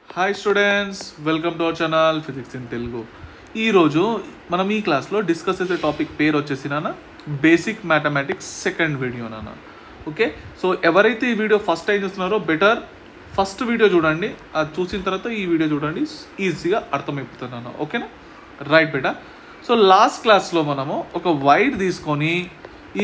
Hi students, welcome to our channel physics in Telugu. ఈరోజు మనం ఈ క్లాస్లో డిస్కస్ చేసే టాపిక్ పేరు వచ్చేసి నాన్న బేసిక్ మ్యాథమెటిక్స్ సెకండ్ వీడియో నాన్న. ఓకే, సో ఎవరైతే ఈ వీడియో ఫస్ట్ టైం చూస్తున్నారో బెటర్ ఫస్ట్ వీడియో చూడండి, అది చూసిన తర్వాత ఈ వీడియో చూడండి, ఈజీగా అర్థమైపోతుంది నాన్న. ఓకేనా, రైట్ బేటా. సో లాస్ట్ క్లాస్లో మనము ఒక వైర్ తీసుకొని ఈ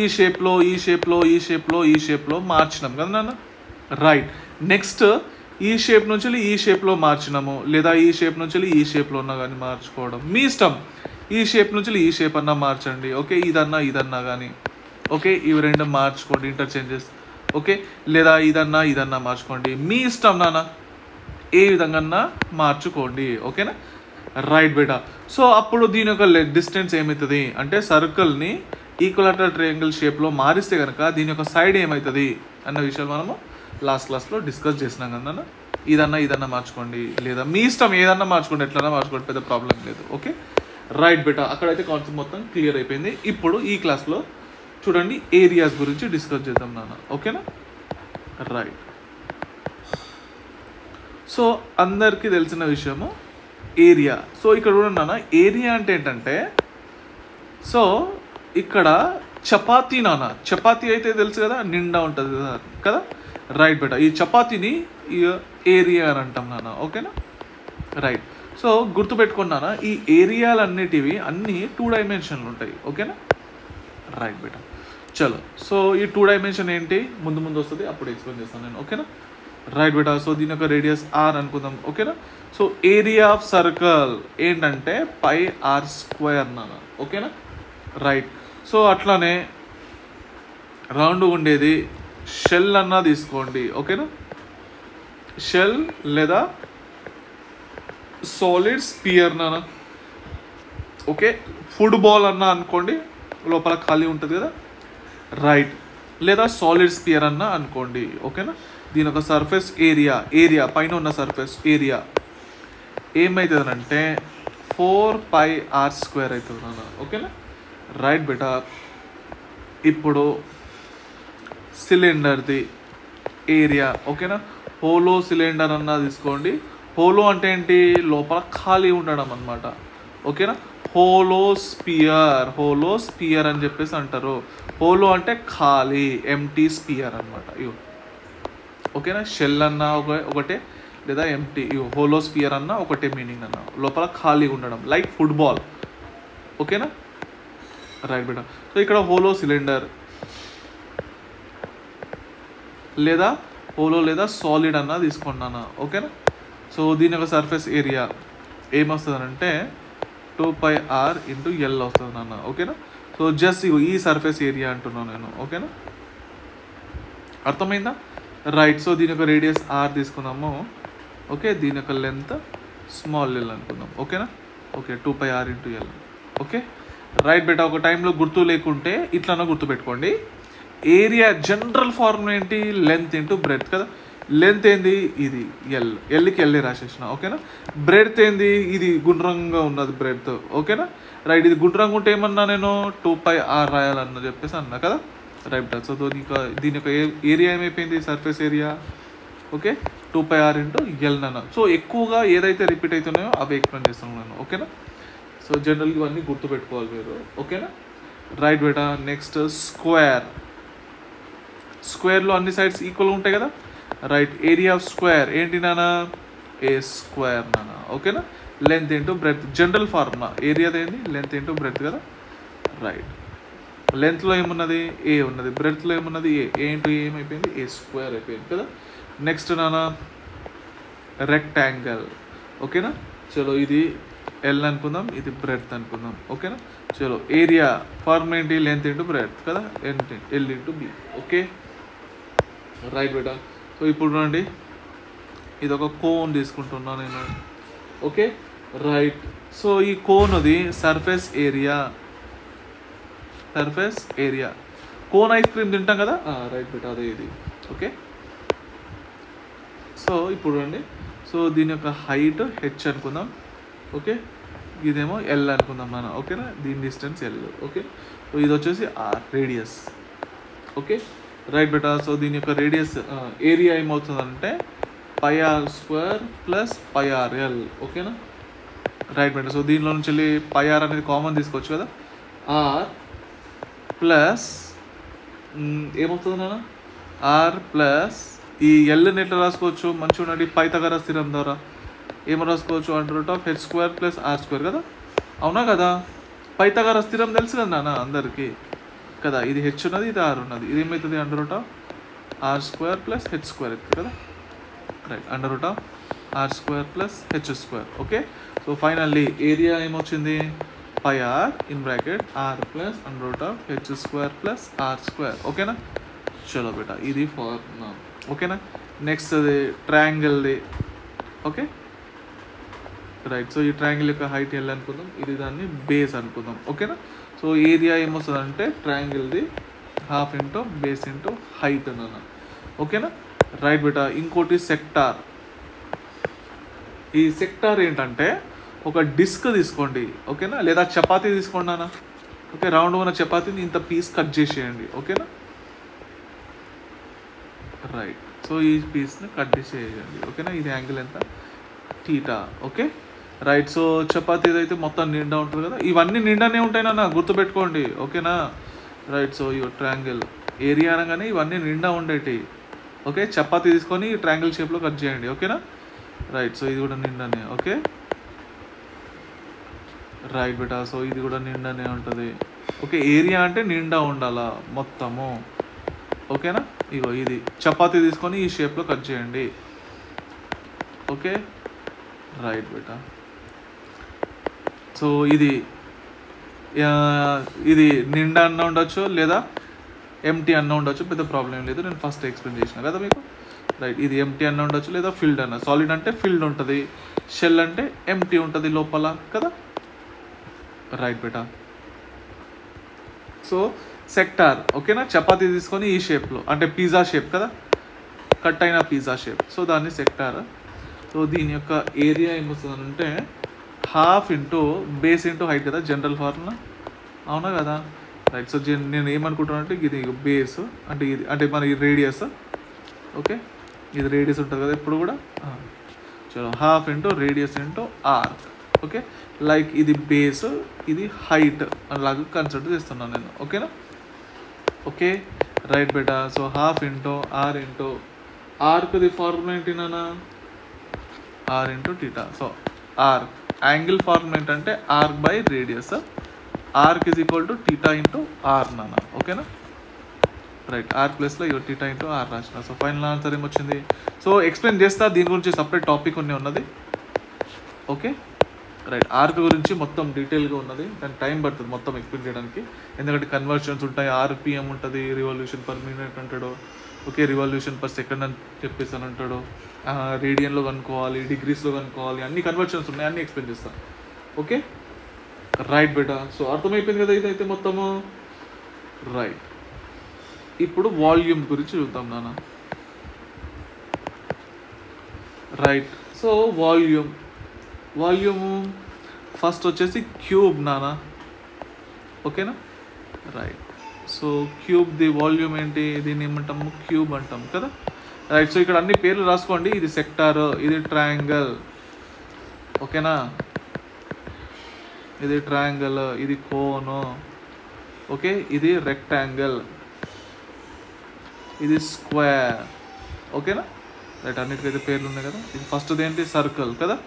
షేప్లో మార్చినాం కదా నాన్న. రైట్, నెక్స్ట్ ఈ షేప్ నుంచి ఈ షేప్లో మార్చినాము, లేదా ఈ షేప్ నుంచి ఈ షేప్లో ఉన్నా కానీ మార్చుకోవడం మీ ఇష్టం. ఈ షేప్ నుంచి ఈ షేప్ అన్నా మార్చండి, ఓకే, ఇదన్నా కానీ, ఓకే, ఇవి రెండు మార్చుకోండి ఇంటర్చేంజెస్, ఓకే, లేదా ఇదన్నా మార్చుకోండి, మీ ఇష్టం నాన్న, ఏ విధంగా మార్చుకోండి. ఓకేనా, రైట్ బేటా. సో అప్పుడు దీని యొక్క డిస్టెన్స్ ఏమవుతుంది అంటే సర్కిల్ని ఈక్వలాటరల్ ట్రయాంగిల్ షేప్లో మారిస్తే కనుక దీని యొక్క సైడ్ ఏమవుతుంది అన్న విషయాలు మనము లాస్ట్ క్లాస్లో డిస్కస్ చేసినాం కదా. ఇదన్నా మార్చుకోండి, లేదా మీ ఇష్టం ఏదన్నా మార్చుకోండి, ఎట్లన్నా మార్చుకోండి, పెద్ద ప్రాబ్లం లేదు. ఓకే, రైట్ బేటా. అక్కడైతే కాన్సెప్ట్ మొత్తం క్లియర్ అయిపోయింది. ఇప్పుడు ఈ క్లాస్లో చూడండి ఏరియాస్ గురించి డిస్కస్ చేద్దాం నాన్న. ఓకేనా, రైట్. సో అందరికీ తెలిసిన విషయము ఏరియా. సో ఇక్కడ చూడండి నాన్న, ఏరియా అంటే ఏంటంటే, సో ఇక్కడ చపాతీ నాన్న, చపాతీ అయితే తెలుసు కదా, నిండా ఉంటుంది కదా. రైట్ బేటా, ఈ చపాతీని ఏరియా అని అంటాం నాన్న. ఓకేనా, రైట్. సో గుర్తుపెట్టుకున్నానా, ఈ ఏరియాలన్నిటివి అన్నీ 2 డైమెన్షన్లు ఉంటాయి. ఓకేనా, రైట్ బేటా. చలో, సో ఈ 2 డైమెన్షన్ ఏంటి ముందు వస్తుంది, అప్పుడు ఎక్స్ప్లెయిన్ చేస్తాను నేను. ఓకేనా, రైట్ బేటా. సో దీని యొక్క రేడియస్ ఆర్ అనుకుందాం. ఓకేనా, సో ఏరియా ఆఫ్ సర్కిల్ ఏంటంటే πr² నాన్న. ఓకేనా, రైట్. సో అట్లానే రౌండ్ ఉండేది షెల్ అన్నా తీసుకోండి. ఓకేనా, షెల్ లేదా సాలిడ్ స్పియర్ నాన్న. ఓకే, ఫుట్బాల్ అన్నా అనుకోండి, లోపల ఖాళీ ఉంటుంది కదా, రైట్, లేదా సాలిడ్ స్పియర్ అన్నా అనుకోండి. ఓకేనా, దీని ఒక సర్ఫేస్ ఏరియా పైన ఉన్న సర్ఫేస్ ఏరియా ఏమవుతుందంటే 4πr² అవుతుంది నాన్న. ఓకేనా, రైట్ బేటా. ఇప్పుడు సిలిండర్ది ఏరియా, ఓకేనా, హోలో సిలిండర్ అన్నా తీసుకోండి. హోలో అంటే ఏంటి, లోపల ఖాళీ ఉండడం అనమాట. ఓకేనా, హోలో స్పియర్ అని చెప్పేసి అంటారు. హోలో అంటే ఖాళీ, ఎంటీ స్పియర్ అనమాట. ఇవి ఓకేనా, షెల్ అన్నా ఒకటే, లేదా ఎంటీ, హోలో స్పియర్ అన్నా ఒకటే మీనింగ్ అన్న, లోపల ఖాళీ ఉండడం, లైక్ ఫుట్బాల్. ఓకేనా, రైట్ బేటా. సో ఇక్కడ హోలో సిలిండర్ లేదా హోలో లేదా సాలిడ్ అన్న తీసుకున్నాను. ఓకేనా, సో దీని యొక్క సర్ఫేస్ ఏరియా ఏమొస్తుందంటే 2πr × L వస్తుంది నాన్న. ఓకేనా, సో జస్ట్ ఈ సర్ఫేస్ ఏరియా అంటున్నాను నేను. ఓకేనా, అర్థమైందా, రైట్. సో దీని యొక్క రేడియస్ r తీసుకున్నాము. ఓకే, దీని యొక్క లెంత్ స్మాల్ l అనుకుందాం. ఓకేనా, okay, 2πr × L. Okay, right బేటా. ఒక టైంలో గుర్తు లేకుంటే ఇట్లన్నా గుర్తుపెట్టుకోండి. ఏరియా జనరల్ ఫార్ములా ఏంటి, లెంత్ ఇంటూ బ్రెడ్త్ కదా. లెంత్ ఏంది, ఇది ఎల్కి ఎల్ఏ రాసేసిన. ఓకేనా, బ్రెడ్త్ ఏంది, ఇది గుండ్రంగా ఉన్నది బ్రెడ్త్. ఓకేనా, రైట్. ఇది గుండ్రంగా ఉంటే ఏమన్నా నేను 2πr రాయాలన్న చెప్పేసి అన్నా కదా, రైట్. సో దీని యొక్క ఏరియా ఏమైపోయింది, surface area. Okay, 2πr × L నాన్న. సో ఎక్కువగా ఏదైతే రిపీట్ అవుతున్నాయో అవి ఎక్స్ప్లెయిన్ చేస్తున్నాను నేను. ఓకేనా, సో జనరల్గా ఇవన్నీ గుర్తుపెట్టుకోవాలి మీరు. ఓకేనా, రైట్ బేటా. నెక్స్ట్ స్క్వేర్లో అన్ని సైడ్స్ ఈక్వల్గా ఉంటాయి కదా, రైట్. ఏరియా ఆఫ్ స్క్వేర్ ఏంటి నాన్న, a² నాన్న. ఓకేనా, length into breadth, general formula ఏరియాది ఏంది, లెంత్ ఇంటూ బ్రెడ్త్ కదా, రైట్. లెంత్లో ఏమున్నది, ఏ ఉన్నది, బ్రెడ్త్లో ఏమున్నది, ఏ ఇంటూ ఏమైపోయింది, a² అయిపోయింది కదా. నెక్స్ట్ నాన్న రెక్టాంగిల్. ఓకేనా, చలో ఇది L అనుకుందాం, ఇది బ్రెడ్త్ అనుకుందాం. ఓకేనా, చలో ఏరియా ఫార్ములా ఏంటి, లెంత్ ఇంటూ బ్రెడ్త్ కదా, L × B. ఓకే, రైట్ బేటా. సో ఇప్పుడు చూడండి, ఇది ఒక కోన్ తీసుకుంటున్నా నేను. Okay, right. సో ఈ కోన్ది surface area, cone ice cream తింటాం కదా, రైట్ బేటా, అదే ఇది. ఓకే, సో ఇప్పుడు చూడండి, సో దీని యొక్క హైట్ h అనుకుందాం. ఓకే, ఇదేమో L అనుకుందాం మనం. ఓకేనా, దీని డిస్టెన్స్ L. ఓకే, సో ఇది వచ్చేసి r రేడియస్. ఓకే, రైట్ బేటా. సో దీని యొక్క రేడియస్ ఏరియా ఏమవుతుందంటే pi R square plus pi RL. ఓకేనా, రైట్ బెటర్. సో దీనిలో నుంచి వెళ్ళి పై ఆర్ అనేది కామన్ తీసుకోవచ్చు కదా, ఆర్ ప్లస్ ఏమవుతుంది నాన్న, ఆర్ ప్లస్ ఈ ఎల్ని ఎట్లా రాసుకోవచ్చు మంచిగా ఉండండి, పైథాగరస్ థీరం ద్వారా ఏమో రాసుకోవచ్చు, √(h² + r² కదా, అవునా కదా. పైథాగరస్ థీరం తెలుసు కదా నాన్న అందరికీ కదా, ఇది హెచ్ ఉన్నది ఇది ఆర్ ఉన్నది, ఇది ఏమవుతుంది √(r² + h² కదా, right, √(r² + h². Okay, so finally area ఏమొచ్చింది, pi R in bracket R plus √(h² + r². ఓకేనా, చలో బేటా ఇది ఫార్ములా. ఓకేనా, నెక్స్ట్ అది ట్రయాంగిల్ది. Okay, right. సో ఈ ట్రయాంగిల్ యొక్క హైట్ ఎల్ అనుకుందాం, ఇది దాన్ని బేస్ అనుకుందాం. ఓకేనా, సో ఏరియా ఏమొస్తుంది అంటే ట్రయాంగిల్ది ½ ఇంటూ బేస్ ఇంటూ హైట్ అన్న. ఓకేనా, రైట్ బేటా. ఇంకోటి సెక్టార్. ఈ సెక్టార్ ఏంటంటే ఒక డిస్క్ తీసుకోండి, ఓకేనా, లేదా చపాతీ తీసుకోండి అన్న. ఓకే, రౌండ్ ఉన్న చపాతీని ఇంత పీస్ కట్ చేసేయండి. ఓకేనా, రైట్. సో ఈ పీస్ని కట్ చేసేయండి. ఓకేనా, ఇది యాంగిల్ ఎంత, theta. Okay, right. So chapati అయితే మొత్తం నిండా ఉంటుంది కదా, ఇవన్నీ నిండానే ఉంటాయి నాన్న, గుర్తుపెట్టుకోండి. ఓకేనా, రైట్. సో ఈ ట్రయాంగిల్ ఏరియా అనగానే ఇవన్నీ నిండా ఉండేటి. ఓకే, చపాతీ తీసుకొని ట్రయాంగిల్ షేప్లో కట్ చేయండి. ఓకేనా, రైట్. సో ఇది కూడా నిండానే. ఓకే, రైట్ బేటా. సో ఇది కూడా నిండానే ఉంటుంది. ఓకే, ఏరియా అంటే నిండా ఉండాలా మొత్తము. ఓకేనా, ఇగో ఇది చపాతీ తీసుకొని ఈ షేప్లో కట్ చేయండి. ఓకే, రైట్ బేటా. సో ఇది నిండా అన్న ఉండొచ్చు లేదా ఎంటీ అన్న ఉండొచ్చు, పెద్ద ప్రాబ్లం లేదు, నేను ఫస్ట్ ఎక్స్ప్లెయిన్ చేసిన కదా మీకు. రైట్, ఇది ఎంటీ అన్న ఉండొచ్చు లేదా ఫిల్డ్ అన్న. సాలిడ్ అంటే ఫిల్డ్ ఉంటుంది, షెల్ అంటే ఎంటీ ఉంటుంది లోపల కదా, రైట్ బేటా. So sector. ఓకేనా, చపాతీ తీసుకొని ఈ షేప్లో అంటే పిజ్జా షేప్ కదా, కట్ అయిన పిజ్జా షేప్, సో దాన్ని సెక్టార్. సో దీని యొక్క ఏరియా ఏమొస్తుంది అంటే ½ ఇంటూ బేస్ ఇంటూ హైట్ కదా, జనరల్ ఫార్ములా, అవునా కదా, రైట్. సో నేను ఏమనుకుంటున్నాను అంటే ఇది బేస్ అంటే ఇది అంటే మన ఈ రేడియస్. ఓకే, ఇది రేడియస్ ఉంటుంది కదా ఎప్పుడు కూడా. చలో, ½ into radius into R. Okay, like ఇది బేస్ ఇది హైట్ అలాగా కన్సిడర్ చేస్తున్నాను నేను. ఓకేనా, ఓకే, రైట్ బేటా. సో ½ ఇంటూ ఆర్ ఇంటూ ఆర్కుది ఫార్ములా ఏంటి నాన్న, R into theta. So R angle formula ఏంటంటే arc by radius, arc is equal to theta into R నాన్న. ఓకేనా, రైట్. ఆర్ ప్లస్లో ఇక టీటా ఇంటూ ఆర్ రాసిన. సో ఫైనల్ ఆన్సర్ ఏమొచ్చింది. సో ఎక్స్ప్లెయిన్ చేస్తా, దీని గురించి సపరేట్ టాపిక్ ఉన్నది. Okay, right. ఆర్క్ గురించి మొత్తం డీటెయిల్గా ఉన్నది, దాని టైం పడుతుంది మొత్తం ఎక్స్ప్లెయిన్ చేయడానికి, ఎందుకంటే కన్వర్షన్స్ ఉంటాయి, ఆర్పిఎం ఉంటుంది, రివల్యూషన్ పర్ మినిట్ అంటాడు. ఓకే, రివల్యూషన్ పర్ సెకండ్ అని చెప్పేసి అని అంటాడు, రేడియన్లో కనుక్కోవాలి, డిగ్రీస్లో కనుక్కోవాలి, అన్ని కన్వర్షన్స్ ఉన్నాయి, అన్నీ ఎక్స్ప్లెయిన్ చేస్తాను. ఓకే, రైట్ బేటా. సో అర్థమైపోయింది కదా ఇదైతే మొత్తము. రైట్, ఇప్పుడు వాల్యూమ్ గురించి చూద్దాం నాన్న. రైట్, సో వాల్యూమ్ ఫస్ట్ వచ్చేసి క్యూబ్ నాన్న. ఓకేనా, రైట్. సో క్యూబ్ ది వాల్యూమ్ ఏంటి, దీన్ని ఏమంటాము, క్యూబ్ అంటాం కదా, రైట్. సో ఇక్కడ అన్ని పేర్లు రాసుకోండి, ఇది సెక్టార్, ఇది ట్రయాంగిల్. ఓకేనా, ఇది ట్రయాంగిల్, ఇది కోన్. ఓకే, ఇది రెక్టాంగిల్, ఇది స్క్వేర్. ఓకేనా, రైట్. అన్నిటికైతే పేర్లు ఉన్నాయి కదా. ఇది ఫస్ట్ది ఏంటి, సర్కిల్ కదా.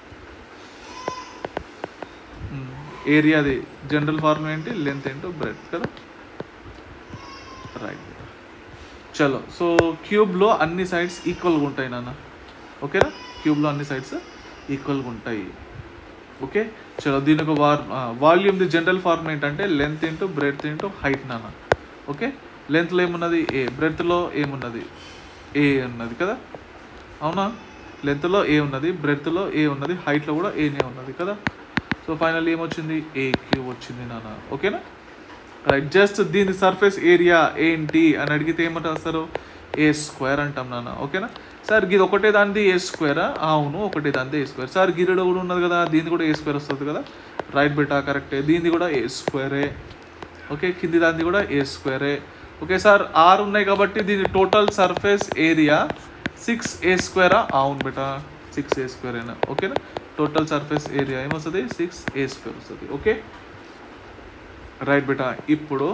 ఏరియాది జనరల్ ఫార్ములా ఏంటి, లెంత్ ఇంటూ బ్రెడ్త్ కదా, రైట్. చలో, సో క్యూబ్లో అన్ని సైడ్స్ ఈక్వల్గా ఉంటాయి నాన్న. ఓకేనా, క్యూబ్లో అన్ని సైడ్స్ ఈక్వల్గా ఉంటాయి. ఓకే, చలో దీని ఒక వాల్యూమ్ది జనరల్ ఫార్ములా ఏంటంటే length into breadth into height నాన్న. ఓకే, లెంత్లో ఏమున్నది ఏ, బ్రెడ్త్లో ఏమున్నది ఏ ఉన్నది కదా, అవునా. లెంత్లో ఏ ఉన్నది, బ్రెడ్త్లో ఏ ఉన్నది, హైట్లో కూడా ఏనే ఉన్నది కదా. సో ఫైనల్ ఏమొచ్చింది, ఏ క్యూబ్ వచ్చింది నాన్న. ఓకేనా, రైట్. జస్ట్ దీని సర్ఫేస్ ఏరియా ఏంటి అని అడిగితే ఏమంటారు రాస్తారు, A² అంటాం నాన్న. ఓకేనా, సార్ ఇది ఒకటే దానిది A², అవును ఒకటే దానిది A². సార్ గిరిడ కూడా ఉన్నది కదా, దీన్ని కూడా A² వస్తుంది కదా, రైట్ బేటా, కరెక్టే. దీన్ని కూడా A². ఓకే, కింది దాన్ని కూడా A². ఓకే సార్, 6 ఉన్నాయి కాబట్టి దీని టోటల్ సర్ఫేస్ ఏరియా 6a² అవును బేటా 6a² అయినా ఓకేనా. టోటల్ సర్ఫేస్ ఏరియా ఏమొస్తుంది 6a² వస్తుంది. ఓకే రైట్ బేటా. ఇప్పుడు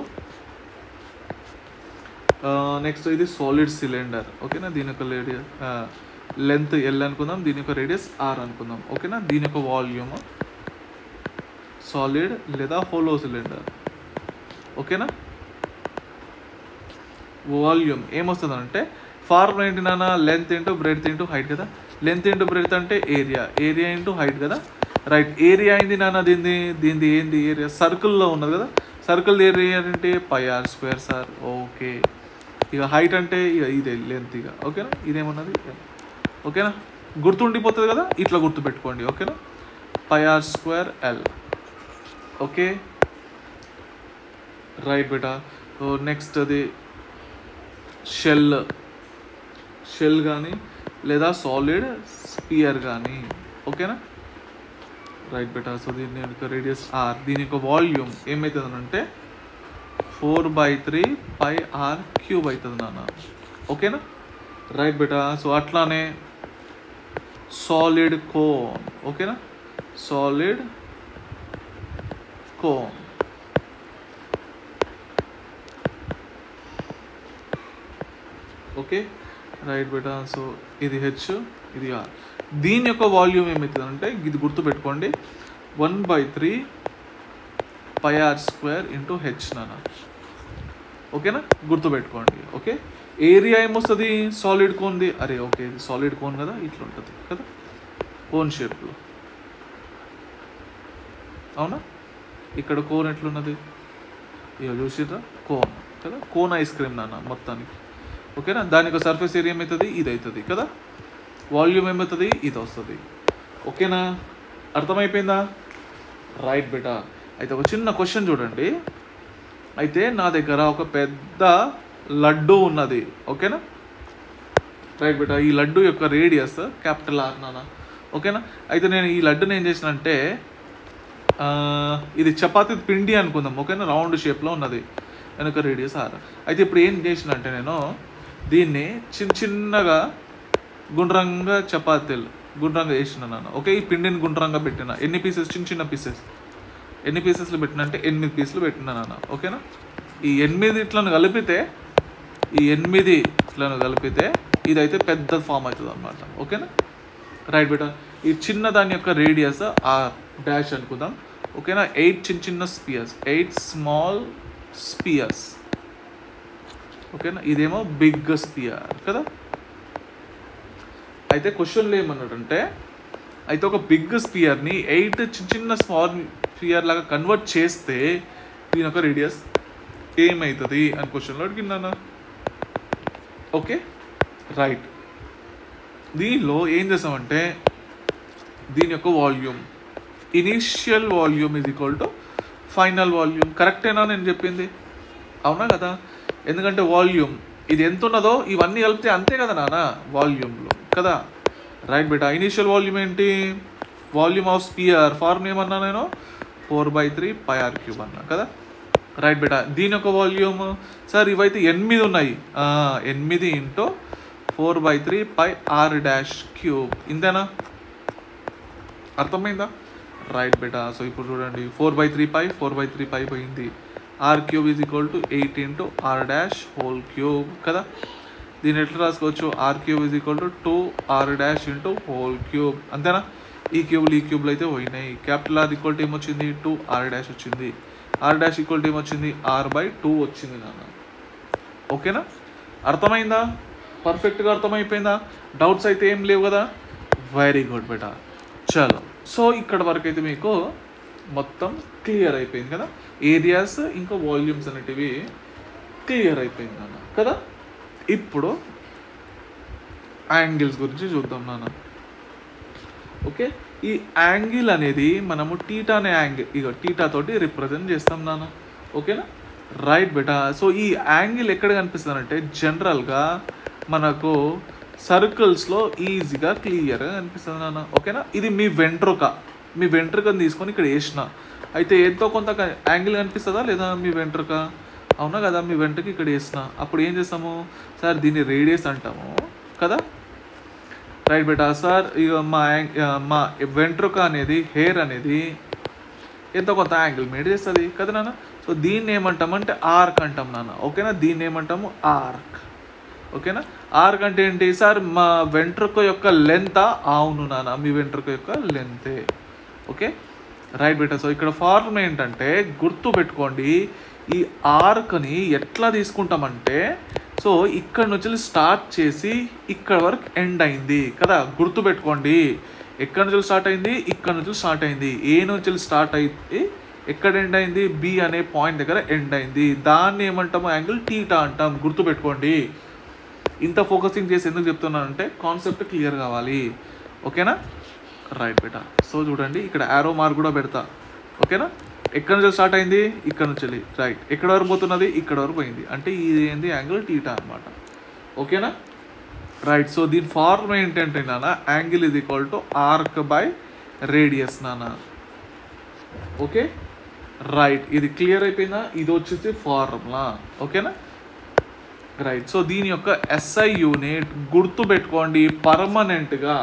నెక్స్ట్ ఇది సాలిడ్ సిలిండర్ ఓకేనా. దీని యొక్క రేడియస్ లెంత్ L అనుకుందాం, దీని యొక్క రేడియస్ R అనుకుందాం ఓకేనా. దీని యొక్క వాల్యూమ్ సాలిడ్ లేదా హోలో సిలిండర్ ఓకేనా. వాల్యూమ్ ఏమొస్తుంది అంటే ఫార్ములా ఏంటి నాన్న, length into breadth into height కదా. లెంత్ ఇంటూ బ్రెడ్త్ అంటే ఏరియా, ఏరియా ఇంటూ హైట్ కదా. రైట్, ఏరియా అయింది నాన్న. దీనిది ఏంది ఏరియా, సర్కిల్లో ఉన్నది కదా. సర్కిల్ ఏరియా అంటే πr² సార్. ఓకే, ఇక హైట్ అంటే ఇక ఇదే లెంత్ ఇక ఓకేనా. ఇదేమన్నది ఓకేనా, గుర్తుండిపోతుంది కదా, ఇట్లా గుర్తుపెట్టుకోండి ఓకేనా. πr²L ఓకే రైట్ బేటా. నెక్స్ట్ అది షెల్ కానీ లేదా సాలిడ్ స్పియర్ కానీ ఓకేనా. రైట్ బేటా. సో దీని యొక్క రేడియస్ R, దీని యొక్క వాల్యూమ్ ఏమవుతుందంటే 4/3 πr³ అవుతుంది నాన్న ఓకేనా. రైట్ బేటా. సో అట్లానే సాలిడ్ కోన్ ఓకేనా, సాలిడ్ కోన్ ఓకే రైట్ బేటా. సో ఇది H, ఇది R. దీని యొక్క వాల్యూమ్ ఏమవుతుందంటే ఇది గుర్తుపెట్టుకోండి 1/3 πr² H నాన్న ఓకేనా, గుర్తుపెట్టుకోండి ఓకే. ఏరియా ఏమొస్తుంది సాలిడ్ కోన్ది, అరే ఓకే ఇది సాలిడ్ కోన్ కదా, ఇట్లా ఉంటుంది కదా కోన్ షేప్లో అవునా. ఇక్కడ కోన్ ఎట్లున్నది ఇక చూసిరా, కోన్ కదా, కోన్ ఐస్ క్రీమ్ నాన్న మొత్తానికి ఓకేనా. దానికి సర్ఫేస్ ఏరియా ఏమవుతుంది ఇది అవుతుంది కదా, వాల్యూమ్ ఏమవుతుంది ఇది వస్తుంది ఓకేనా. అర్థమైపోయిందా. రైట్ బేటా. అయితే ఒక చిన్న క్వశ్చన్ చూడండి. అయితే నా దగ్గర ఒక పెద్ద లడ్డు ఉన్నది ఓకేనా. రైట్ బేటా. ఈ లడ్డు యొక్క రేడియస్ R నాన్న ఓకేనా. అయితే నేను ఈ లడ్డుని ఏం చేసిన అంటే ఇది చపాతీ పిండి అనుకుందాం ఓకేనా, రౌండ్ షేప్లో ఉన్నది, వెనుక రేడియస్ R. అయితే ఇప్పుడు ఏం చేసిన అంటే నేను దీన్ని చిన్నగా గుండ్రంగా చపాతీలు గుండ్రంగా వేసిన నాన్న ఓకే. ఈ పిండిని గుండ్రంగా పెట్టిన, ఎన్ని పీసెస్ చిన్న పీసెస్, ఎన్ని పీసెస్లు పెట్టిన అంటే 8 పీసులు పెట్టినా నాన్న ఓకేనా. ఈ 8 ఇట్లను కలిపితే ఇదైతే పెద్ద ఫామ్ అవుతుంది అనమాట ఓకేనా. రైట్ బేటా. ఈ చిన్న దాని యొక్క రేడియస్ R' అనుకుందాం ఓకేనా. 8 చిన్న స్పియర్స్, 8 స్మాల్ స్పియర్స్ ఓకేనా. ఇదేమో బిగ్ స్పియర్ కదా. అయితే క్వశ్చన్లో ఏమన్నాడంటే అయితే ఒక బిగ్ స్పియర్ని 8 చిన్న స్మాల్ స్పియర్ లాగా కన్వర్ట్ చేస్తే దీని యొక్క రేడియస్ ఏమవుతుంది అని క్వశ్చన్లో అడిగినానా ఓకే. రైట్, దీనిలో ఏం చేసామంటే దీని యొక్క volume initial volume = final volume. కరెక్టేనా నేను చెప్పింది, అవునా కదా. ఎందుకంటే వాల్యూమ్ ఇది ఎంత ఉన్నదో ఇవన్నీ కలిపితే అంతే కదా నాన్న వాల్యూమ్లో కదా. రైట్ బేటా. ఇనీషియల్ వాల్యూమ్ ఏంటి, వాల్యూమ్ ఆఫ్ స్పియర్ ఫార్మ్ ఏమన్నా నేను 4/3 πr³ అన్నా కదా. రైట్ బేటా. దీని యొక్క వాల్యూమ్ సార్ ఇవైతే 8 ఉన్నాయి, 8 × 4/3 πr'³ ఇంతేనా, అర్థమైందా. రైట్ బేటా. సో ఇప్పుడు చూడండి 4/3 π పోయింది, r³ = 8 × r'³ కదా. దీన్ని ఎట్లా రాసుకోవచ్చు, r³ = 2r' అంతేనా. ఈ క్యూబ్లు అయితే పోయినాయి. R = ఏమొచ్చింది 2r' వచ్చింది, r' = ఏమొచ్చింది r/2 వచ్చింది నాన్న ఓకేనా. అర్థమైందా, పర్ఫెక్ట్గా అర్థమైపోయిందా, డౌట్స్ అయితే ఏం లేవు కదా. వెరీ గుడ్ బేటా. చలో, సో ఇక్కడ వరకు అయితే మీకు మొత్తం క్లియర్ అయిపోయింది కదా. ఏరియాస్ ఇంకా వాల్యూమ్స్ అనేటివి క్లియర్ అయిపోయింది నాన్న కదా. ఇప్పుడు యాంగిల్స్ గురించి చూద్దాం నాన్న ఓకే. ఈ యాంగిల్ అనేది మనము టీటా అనే యాంగిల్ టీటా తోటి రిప్రజెంట్ చేస్తాం నాన్న ఓకేనా. రైట్ బేటా. సో ఈ యాంగిల్ ఎక్కడ కనిపిస్తుంది అంటే జనరల్గా మనకు సర్కిల్స్లో ఈజీగా క్లియర్గా కనిపిస్తుంది నాన్న ఓకేనా. ఇది మీ వెంట్రుకని తీసుకొని ఇక్కడ వేసిన అయితే ఎంతో కొంత యాంగిల్ కనిపిస్తుందా లేదా మీ వెంట్రుక, అవునా కదా. మీ వెంట్రుక ఇక్కడ వేసిన అప్పుడు ఏం చేస్తాము సార్ దీన్ని రేడియస్ అంటాము కదా. రైట్ బేటా. సార్ ఇక మా వెంట్రుక అనేది హెయిర్ అనేది ఎంతో కొంత యాంగిల్ మేడ్ చేస్తుంది కదా నాన్న. సో దీన్ని ఏమంటామంటే ఆర్క్ అంటాం నాన్న. ఓకేనా, దీన్ని ఏమంటాము ఆర్క్. ఓకేనా, ఆర్క్ అంటే ఏంటి సార్? మా వెంట్రుక యొక్క లెంతా? అవును నాన్న, మీ వెంట్రుక యొక్క లెంతే. ఓకే, రైట్ బేటా. సో ఇక్కడ ఫార్మ్ ఏంటంటే గుర్తు పెట్టుకోండి, ఈ ఆర్క్ని ఎట్లా తీసుకుంటామంటే, సో ఇక్కడ నుంచి స్టార్ట్ చేసి ఇక్కడ వరకు ఎండ్ అయింది కదా, గుర్తు పెట్టుకోండి. ఎక్కడ నుంచి స్టార్ట్ అయింది? ఇక్కడ నుంచి స్టార్ట్ అయింది. ఏ నుంచి స్టార్ట్ అయింది, ఎక్కడ ఎండ్ అయింది? బి అనే పాయింట్ దగ్గర ఎండ్ అయింది. దాన్ని ఏమంటాము? యాంగిల్ టీటా అంటాం. గుర్తుపెట్టుకోండి. ఇంత ఫోకసింగ్ చేసి ఎందుకు చెప్తున్నానంటే కాన్సెప్ట్ క్లియర్ కావాలి. ఓకేనా, రైట్ బేటా. సో చూడండి, ఇక్కడ యారో మార్క్ కూడా పెడతా. ఓకేనా, ఎక్కడ నుంచి స్టార్ట్ అయింది? ఇక్కడ నుంచి. రైట్, ఎక్కడ వరకు పోతున్నది? ఇక్కడ వరకు పోయింది. అంటే ఇది ఏంది? యాంగిల్ టీటా అనమాట. ఓకేనా, రైట్. సో దీని ఫార్మ్ ఏంటంటే నాన్న, angle is equal to arc by radius నాన్న. Okay, right. ఇది క్లియర్ అయిపోయిందా? ఇది వచ్చేసి ఫార్ములా. ఓకేనా, రైట్. సో దీని యొక్క ఎస్ఐ యూనిట్ గుర్తు పెట్టుకోండి, పర్మనెంట్గా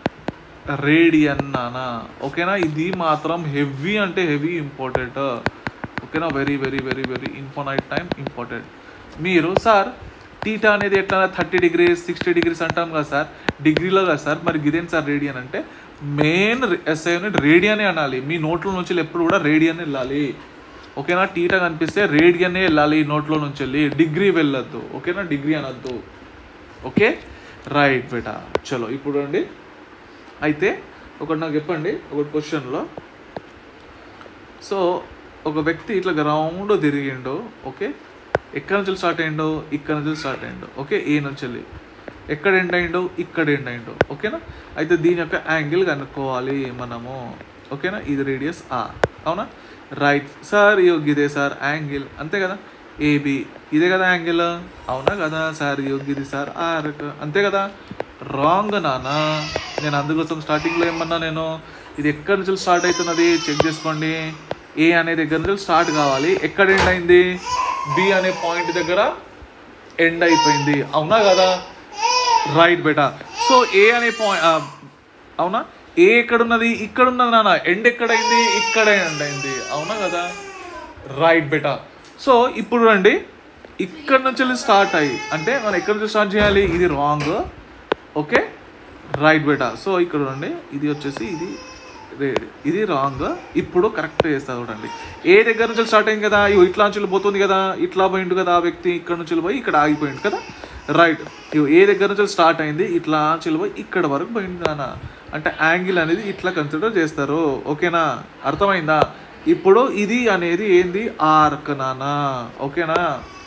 రేడియన్ నాన్న. ఓకేనా, ఇది మాత్రం హెవీ అంటే హెవీ ఇంపార్టెంట్. ఓకేనా, very very very very infinite time important. మీరు సార్ టీటా అనేది ఎట్లా 30 degrees 60 degrees అంటాం కదా సార్, డిగ్రీలో కదా సార్, మరి గిదేం సార్ రేడియన్ అంటే? మెయిన్ ఎస్ఐ యూనిట్ రేడియనే అనాలి. మీ నోట్లో నుంచి ఎప్పుడు కూడా రేడియన్ వెళ్ళాలి. ఓకేనా, టీటా కనిపిస్తే రేడియనే వెళ్ళాలి నోట్లో నుంచి వెళ్ళి, డిగ్రీ వెళ్ళొద్దు. ఓకేనా, డిగ్రీ అనొద్దు. ఓకే, రైట్ బేటా. చలో ఇప్పుడు అండి, అయితే ఒకటి నాకు చెప్పండి, ఒక క్వశ్చన్లో. సో ఒక వ్యక్తి ఇట్లా గ్రౌండ్ తిరిగిండు. ఓకే, ఎక్కడ నుంచి స్టార్ట్ అయ్యిండో? ఇక్కడ నుంచి స్టార్ట్ అయ్యిండు. ఓకే, ఏ నుంచి వెళ్ళి ఎక్కడ ఎండ్ అయ్యిండో? ఇక్కడ ఎండ్ అయ్యిండో. ఓకేనా, అయితే దీని యొక్క యాంగిల్ కనుక్కోవాలి మనము. ఓకేనా, ఇది రేడియస్ ఆర్. అవునా, రైట్ సార్. ఇదే సార్ యాంగిల్, అంతే కదా. ఏబి ఇదే కదా యాంగిల్, అవునా కదా సార్. ఇది సార్ ఆర్క్, అంతే కదా. రాంగ్ నానా. నేను అందుకోసం స్టార్టింగ్లో ఏమన్నా, నేను ఇది ఎక్కడి నుంచి స్టార్ట్ అవుతున్నది చెక్ చేసుకోండి. ఏ అనే దగ్గర నుంచి స్టార్ట్ కావాలి. ఎక్కడ ఎండ్ అయింది? బి అనే పాయింట్ దగ్గర ఎండ్ అయిపోయింది. అవునా కదా, రైట్ బేటా. సో ఏ అనే పాయింట్, అవునా, ఏ ఎక్కడున్నది? ఇక్కడ ఉన్నది నాన్న. ఎండ్ ఎక్కడైంది? ఇక్కడ ఎండ్ అయింది. అవునా కదా, రైట్ బేటా. సో ఇప్పుడు రండి, ఇక్కడ నుంచి స్టార్ట్ అయ్యి, అంటే మనం ఎక్కడ నుంచి స్టార్ట్ చేయాలి? ఇది రాంగ్. ఓకే, రైట్ బేటా. సో ఇక్కడ రండి, ఇది వచ్చేసి ఇది రాంగ్. ఇప్పుడు కరెక్ట్ చేస్తా చూడండి. ఏ దగ్గర నుంచి స్టార్ట్ అయింది కదా, ఇట్లా నుంచి పోతుంది కదా, ఇట్లా పోయిండు కదా ఆ వ్యక్తి, ఇక్కడ నుంచి పోయి ఇక్కడ ఆగిపోయింది కదా. రైట్, ఏ దగ్గర నుంచి స్టార్ట్ అయింది, ఇట్లా పోయి ఇక్కడ వరకు పోయింది నాన్న. అంటే యాంగిల్ అనేది ఇట్లా కన్సిడర్ చేస్తారు. ఓకేనా, అర్థమైందా? ఇప్పుడు ఇది అనేది ఏంది? ఆర్క్ నాన్న. ఓకేనా,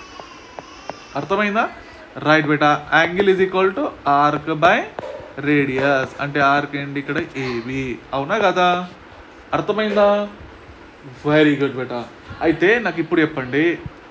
అర్థమైందా? రైట్ బేటా. Angle is equal to arc by radius. అంటే ఆర్క్ ఏంటి? ఇక్కడ ఏబి. అవునా కదా, అర్థమైందా? వెరీ గుడ్ బేటా. అయితే నాకు ఇప్పుడు చెప్పండి,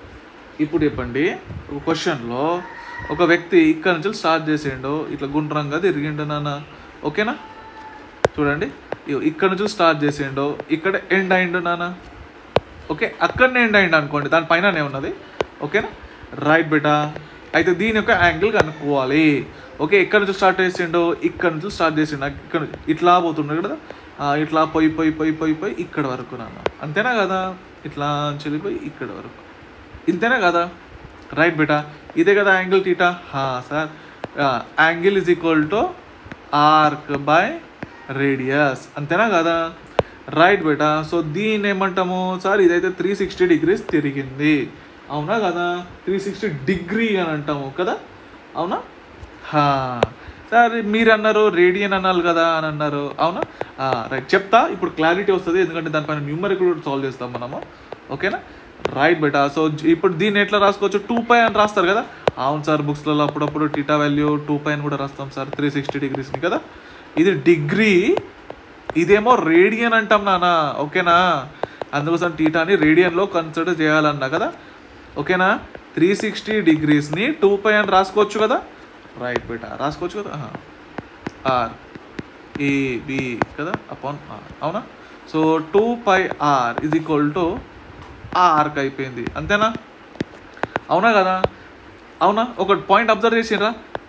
ఒక క్వశ్చన్లో ఒక వ్యక్తి ఇక్కడ నుంచి స్టార్ట్ చేసిండు, ఇట్లా గుండ్రంగా తిరిగిండు నాన్న. ఓకేనా, చూడండి, ఇక్కడ నుంచి స్టార్ట్ చేసిండు, ఇక్కడ ఎండ్ అయిండు నాన్న. ఓకే, అక్కడనే ఎండ్ అయిండు అనుకోండి, దానిపైననే ఉన్నది. ఓకేనా, రైట్ బేటా. అయితే దీని యొక్క యాంగిల్ కనుక్కోవాలి. ఓకే, ఎక్కడ నుంచి స్టార్ట్ చేసిండో? ఇక్కడ నుంచి స్టార్ట్ చేసిండు. ఇక్కడ నుంచి ఇట్లా పోతుండే కదా, ఇట్లా పోయి ఇక్కడ వరకు నాన్న. అంతేనా కదా, ఇట్లా చెల్లిపోయి ఇక్కడ వరకు, ఇంతేనా కదా. రైట్ బేటా, ఇదే కదా angle theta. Sir, angle is equal to arc by radius, అంతేనా కదా. రైట్ బేటా. సో దీన్ని ఏమంటాము సార్? ఇదైతే 360 degrees తిరిగింది. అవునా కదా, 360 degree అని అంటాము కదా. అవునా సార్, మీరు అన్నారు రేడియన్ అన్నారు కదా అని అన్నారు. అవునా, రైట్. చెప్తా, ఇప్పుడు క్లారిటీ వస్తుంది, ఎందుకంటే దానిపైన న్యూమరికల్ కూడా సాల్వ్ చేస్తాం మనము. ఓకేనా, రైట్ బేటా. సో ఇప్పుడు దీన్ని ఎట్లా రాసుకోవచ్చు? 2π అని రాస్తారు కదా. అవును సార్, బుక్స్లలో అప్పుడప్పుడు టీటా వాల్యూ 2π అని కూడా రాస్తాం సార్, 360 degrees కదా. ఇది డిగ్రీ, ఇదేమో రేడియన్ అంటాం నాన్న. ఓకేనా, అందుకోసం టీటాని రేడియన్లో కన్సిడర్ చేయాలన్నా కదా. ఓకేనా, 360 degrees 2π అని రాసుకోవచ్చు కదా. రైట్ బేటా, రాసుకోవచ్చు కదా. ఆర్ ఏబి కదా అపాన్ ఆర్. అవునా, so 2πr is equal to arc అయిపోయింది. అంతేనా, అవునా కదా. అవునా, ఒక పాయింట్ అబ్జర్వ్ చేసినరా?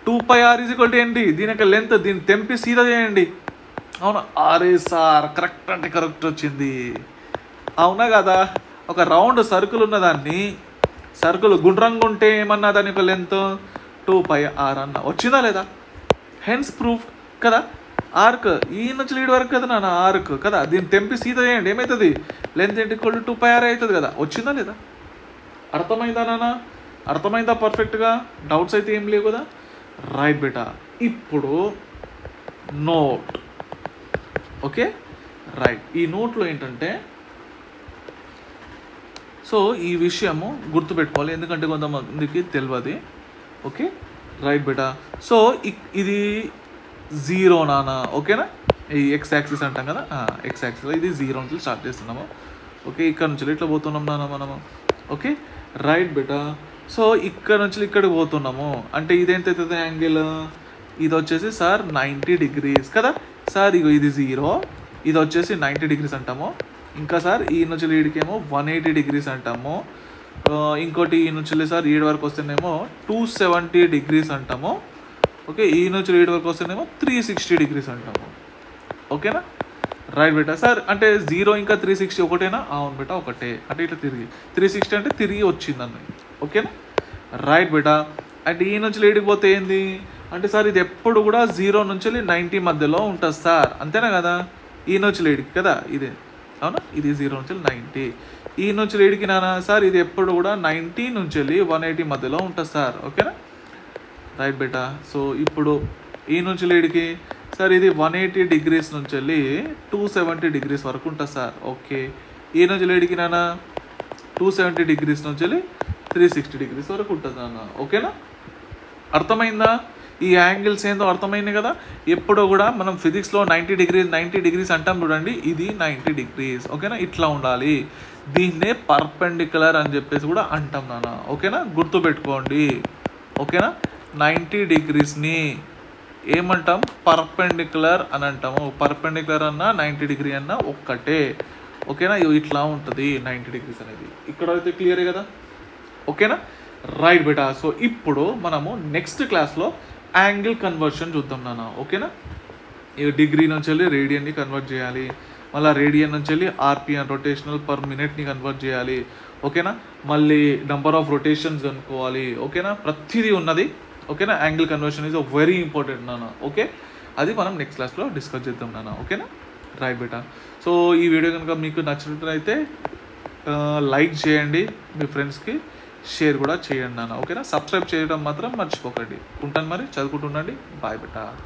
2πr = ఏంటి, దీని యొక్క లెంత్, దీన్ని తెంపి సీదా చేయండి. అవునా, అరే సార్ కరెక్ట్ అంటే కరెక్ట్ వచ్చింది. అవునా కదా, ఒక రౌండ్ సర్కిల్ ఉన్నదాన్ని, సర్కిల్ గుండ్రంగా ఉంటే ఏమన్నా దాని యొక్క లెంత్ 2πr అన్న. వచ్చిందా లేదా? హెన్స్ ప్రూఫ్ కదా. ఆర్క్ ఈ నుంచి లీడ్ వరకు కదా నాన్న ఆర్క్ కదా, దీన్ని తెంపి సీదా చేయండి ఏమవుతుంది, లెంత్ ఏంటి 2πr అవుతుంది కదా. వచ్చిందా లేదా? అర్థమైందా నాన్న? అర్థమైందా పర్ఫెక్ట్గా? డౌట్స్ అయితే ఏం లేవు కదా. రైట్ బేటా. ఇప్పుడు నోట్. Okay right. ఈ నోట్లో ఏంటంటే, సో ఈ విషయము గుర్తుపెట్టుకోవాలి, ఎందుకంటే కొంతమందికి తెలియదు. ఓకే రైట్ బేటా. సో ఇది 0 నాన్న. ఓకేనా, ఈ ఎక్స్ యాక్సిస్ అంటాం కదా, ఎక్స్ యాక్సిస్ ఇది 0 నుంచి స్టార్ట్ చేస్తున్నాము. ఓకే, ఇక్కడ నుంచి ఇట్లా పోతున్నాం నాన్న మనము. ఓకే రైట్ బేటా. సో ఇక్కడ నుంచి ఇక్కడికి పోతున్నాము అంటే ఇదేంత అవుతుంది యాంగిల్, ఇది వచ్చేసి సార్ 90 degrees కదా సార్. ఇగో ఇది 0, ఇది వచ్చేసి 90 degrees అంటాము. ఇంకా సార్ ఈ నుంచి లీడ్కేమో 180 degrees అంటాము. ఇంకోటి ఈ నుంచి సార్ ఈడ్ వరకు వస్తేనేమో 270 degrees అంటాము. ఓకే, ఈ నుంచి లీడ్ వరకు వస్తేనేమో 360 degrees అంటాము. ఓకేనా రైట్ బేటా. సార్ అంటే 0 ఇంకా 360 ఒకటేనా? అవును బేటా ఒకటే. అంటే ఇట్లా తిరిగి 360 అంటే తిరిగి వచ్చిందన్న. ఓకేనా రైట్ బేటా. అంటే ఈ నుంచి లీడ్కి పోతే ఏంది అంటే సార్ ఇది ఎప్పుడు కూడా 0 నుంచి 90 మధ్యలో ఉంటుంది సార్, అంతేనా కదా. ఈ నుంచి లీడ్కి కదా ఇది, అవునా, ఇది 0 నుంచి 90. ఈ నుంచి లీడ్కి నానా సార్ ఇది ఎప్పుడు కూడా 90 నుంచి 180 మధ్యలో ఉంటుంది సార్. ఓకేనా రైట్ బేటా. సో ఇప్పుడు ఈ నుంచి లీడ్కి సార్ ఇది 180 degrees నుంచి 270 degrees వరకు ఉంటుంది సార్. ఓకే, ఈ నుంచి లీడ్కి నానా 270 degrees నుంచి 360 degrees వరకు ఉంటుంది నాన్న. ఓకేనా, అర్థమైందా? ఈ యాంగిల్స్ ఏందో అర్థమైంది కదా. ఎప్పుడో కూడా మనం ఫిజిక్స్లో 90 degrees అంటాం చూడండి, ఇది 90 degrees. ఓకేనా, ఇట్లా ఉండాలి. దీన్నే పర్పెండిక్యులర్ అని చెప్పేసి కూడా అంటాం నాన్న. ఓకేనా, గుర్తుపెట్టుకోండి. ఓకేనా, 90 degreesని ఏమంటాం, పర్పెండిక్యులర్ అని అంటాము. పర్పెండిక్యులర్ అన్నా 90 degree అన్నా ఒక్కటే. ఓకేనా, ఇట్లా ఉంటుంది 90 degrees అనేది. ఇక్కడ అయితే క్లియరే కదా. ఓకేనా రైట్ బేటా. సో ఇప్పుడు మనము నెక్స్ట్ క్లాస్లో యాంగిల్ కన్వర్షన్ చూద్దాం నాన్న. ఓకేనా, ఈ డిగ్రీ నుంచి రేడియన్ని కన్వర్ట్ చేయాలి, మళ్ళీ రేడియన్ నుంచి ఆర్పిఎన్ రొటేషనల్ పర్ మినిట్ని కన్వర్ట్ చేయాలి. ఓకేనా, మళ్ళీ నెంబర్ ఆఫ్ రొటేషన్స్ కనుక్కోవాలి. ఓకేనా, ప్రతిదీ ఉన్నది. ఓకేనా, angle conversion is very important నాన్న. ఓకే, అది మనం నెక్స్ట్ క్లాస్లో డిస్కస్ చేద్దాం నాన్న. ఓకేనా రైట్ బేటా. సో ఈ వీడియో కనుక మీకు నచ్చినట్లయితే లైక్ చేయండి, మీ ఫ్రెండ్స్కి షేర్ కూడా చేయండి నాన్న. ఓకేనా, సబ్స్క్రైబ్ చేయడం మాత్రం మర్చిపోకండి. ఉంటాను మరి, చదువుకుంటుండండి. బాయ్ బేటా.